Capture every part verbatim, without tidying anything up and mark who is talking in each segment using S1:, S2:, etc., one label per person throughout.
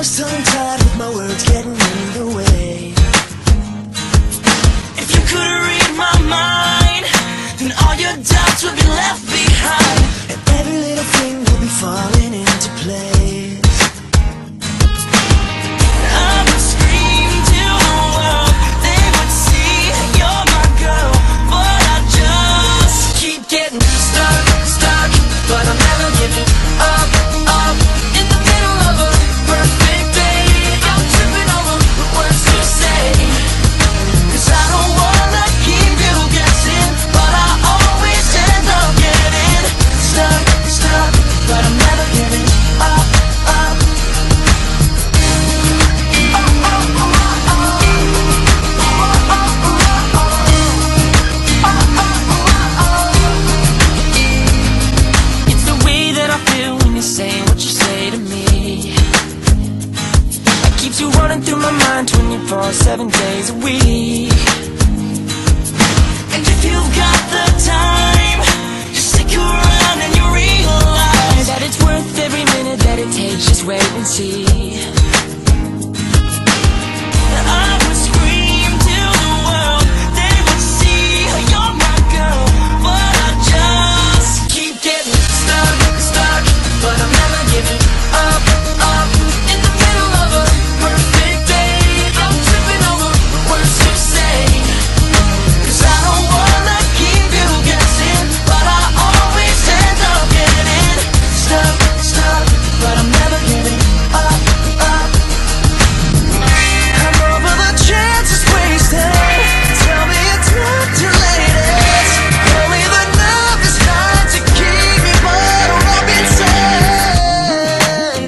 S1: was tongue-tied with my words getting in the way. If you could read my mind, then all your doubts would be left behind, and every little thing would be falling into place. I would scream to the world, they would see you're my girl, but I just keep getting stuck, stuck, but I'm never giving up, up. In the middle of a perfect day, I'm tripping over the words to say, 'cause I don't wanna keep you guessing, but I always end up getting stuck, stuck, but I'm never giving up, up. It's the way that I feel when you say what you say to me. It keeps you running through my mind twenty-four seven days a week. And if you've got the time, you stick around and you realize that it's worth every minute that it takes. Just wait and see. I would scream to the world, they would see you're my girl, but I just keep getting stuck, stuck, but I'm never giving up, up. In the middle of a perfect day, I'm tripping over the words to say, 'cause I don't wanna keep you guessing, but I always end up getting stuck, stuck, but I'm never giving up, up. I'm over the chances wasted. Tell me it's not too late. It's only the nerve is trying to keep me bottled up inside.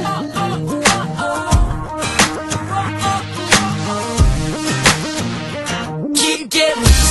S1: Keep getting